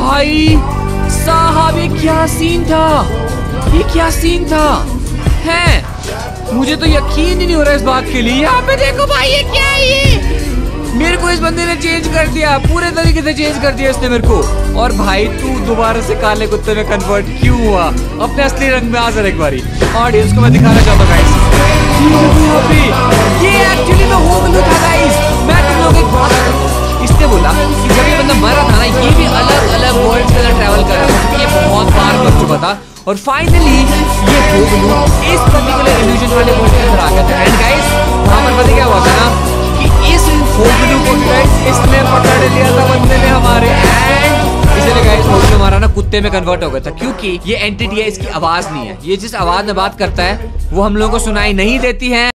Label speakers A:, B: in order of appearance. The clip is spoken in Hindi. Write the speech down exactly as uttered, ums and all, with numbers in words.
A: भाई साहब ये क्या सीन था, ये क्या सीन था है? मुझे तो यकीन ही नहीं हो रहा इस बात के लिए। यहाँ पे देखो भाई ये क्या है, ये मेरे को इस बंदे ने चेंज कर दिया, पूरे तरीके से चेंज कर दिया इसने मेरे को। और भाई तू दोबारा से काले कुत्ते में कन्वर्ट क्यों हुआ? अपने असली रंग में आ जा एक बारी। ऑडियंस को मैं दिखाना चाहता हूँ गाइस, ये एक्चुअली में हो ब्लू था गाइस। मैं तुम लोगों को एक बात, इसने बोला कि जब ये बंदा मरा था ना, ये भी अलग अलग वर्ल्ड के अंदर ट्रैवल कर रहा था, ये बहुत बार कर चुका था। और फाइनली ये हो ब्लू इस पर्टिकुलर इल्यूजन वाले वर्ल्ड के अंदर आ गया था। एंड गाइस वहाँ पर पता क्या हुआ था ना, कि इस होगलू को इसने पकड़ लिया था बंदे ने हमारे। एंड इसलिए गाइस होगलू हमारा ना कुत्ते में कन्वर्ट हो गया था, क्योंकि ये एंटिटी है, इसकी आवाज नहीं है। ये जिस आवाज में बात करता है वो हम लोगों को सुनाई नहीं देती है।